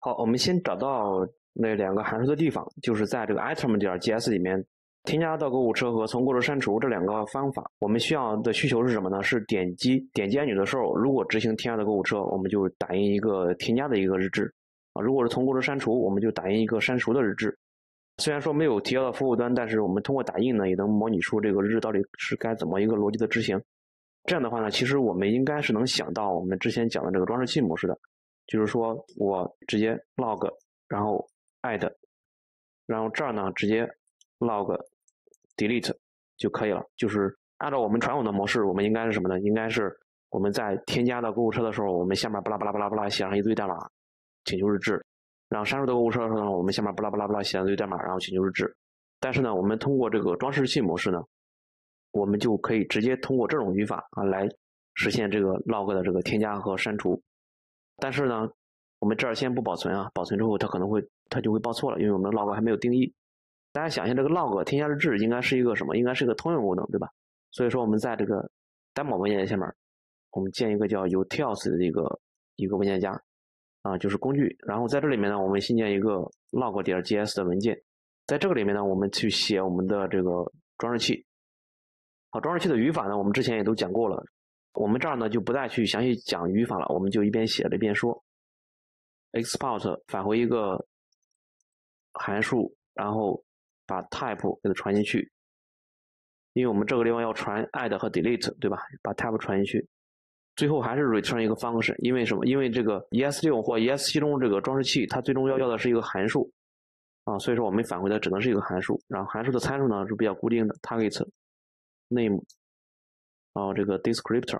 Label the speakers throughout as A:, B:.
A: 好，我们先找到那两个函数的地方，就是在这个 item.js 里面添加到购物车和从购物车删除这两个方法。我们需要的需求是什么呢？是点击按钮的时候，如果执行添加的购物车，我们就打印一个添加的一个日志啊；如果是从购物车删除，我们就打印一个删除的日志。虽然说没有提交到服务端，但是我们通过打印呢，也能模拟出这个日志到底是该怎么一个逻辑的执行。这样的话呢，其实我们应该是能想到我们之前讲的这个装饰器模式的，就是说我直接 log， 然后 add， 然后这儿呢直接 log delete 就可以了。就是按照我们传统的模式，我们应该是什么呢？应该是我们在添加到购物车的时候，我们下面巴拉巴拉巴拉巴拉写上一堆代码，请求日志。然后删除的购物车的时候呢，我们下面巴拉巴拉巴拉写上一堆代码，然后请求日志。但是呢，我们通过这个装饰器模式呢，我们就可以直接通过这种语法啊来实现这个 log 的这个添加和删除。但是呢，我们这儿先不保存啊，保存之后它就会报错了，因为我们的 log 还没有定义。大家想一下，这个 log 添加日志应该是一个什么？应该是一个通用功能，对吧？所以说我们在这个 demo 文件下面，我们建一个叫 utils 的一个文件夹啊，就是工具。然后在这里面呢，我们新建一个 log.js 的文件，在这个里面呢，我们去写我们的这个装饰器。好，装饰器的语法呢，我们之前也都讲过了。我们这儿呢就不再去详细讲语法了，我们就一边写着一边说。export 返回一个函数，然后把 type 给它传进去，因为我们这个地方要传 add 和 delete， 对吧？把 type 传进去，最后还是 return 一个 function。因为什么？因为这个 ES6 或 ES7 中这个装饰器，它最终要的是一个函数啊，所以说我们返回的只能是一个函数。然后函数的参数呢是比较固定的 ，target name， 然后这个 descriptor。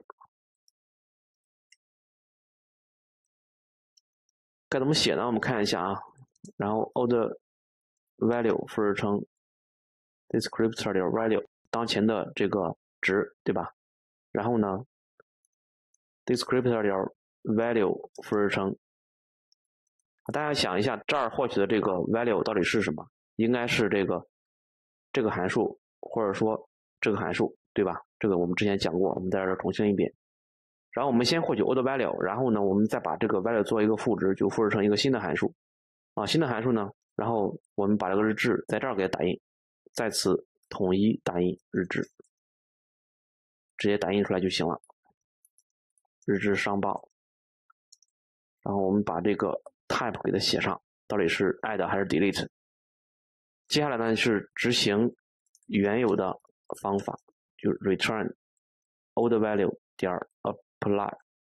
A: 该怎么写呢？我们看一下啊，然后 old value 复制成 descriptor 点 value 当前的这个值，对吧？然后呢 descriptor 点 value 复制成，大家想一下，这儿获取的这个 value 到底是什么？应该是这个函数，或者说这个函数，对吧？这个我们之前讲过，我们在这儿重新一遍。然后我们先获取 old value， 然后呢，我们再把这个 value 做一个赋值，就复制成一个新的函数啊。新的函数呢，然后我们把这个日志在这儿给它打印，在此统一打印日志，直接打印出来就行了。日志上报，然后我们把这个 type 给它写上，到底是 add 还是 delete。接下来呢是执行原有的方法，就 return old value 点 apply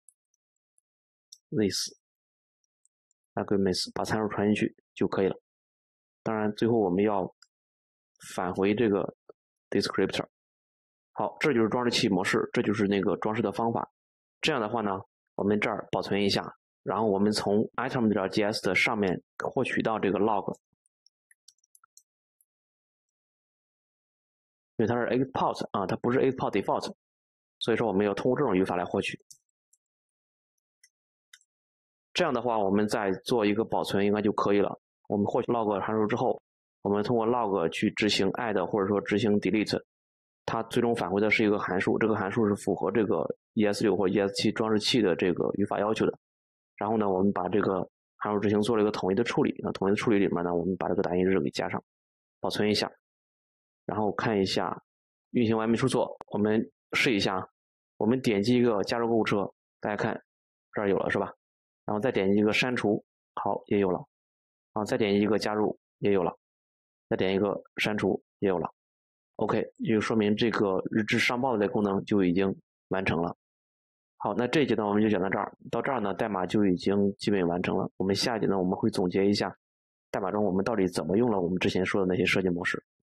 A: this arguments， 把参数传进去就可以了。当然最后我们要返回这个 descriptor。好，这就是装饰器模式，这就是那个装饰的方法。这样的话呢，我们这儿保存一下，然后我们从 item.js 的上面获取到这个 log， 因为它是 export 啊，它不是 export default， 所以说我们要通过这种语法来获取。这样的话，我们再做一个保存应该就可以了。我们获取 log 函数之后，我们通过 log 去执行 add 或者说执行 delete， 它最终返回的是一个函数，这个函数是符合这个 ES6 或者 ES7 装饰器的这个语法要求的。然后呢，我们把这个函数执行做了一个统一的处理，统一的处理里面呢，我们把这个打印日给加上，保存一下，然后看一下运行完没出错，我们试一下，我们点击一个加入购物车，大家看这儿有了是吧？然后再点击一个删除，好，也有了。啊，再点击一个加入，也有了。再点一个删除，也有了。OK， 就说明这个日志上报的功能就已经完成了。好，那这一阶段我们就讲到这儿。到这儿呢，代码就已经基本完成了。我们下一节呢，我们会总结一下代码中我们到底怎么用了我们之前说的那些设计模式。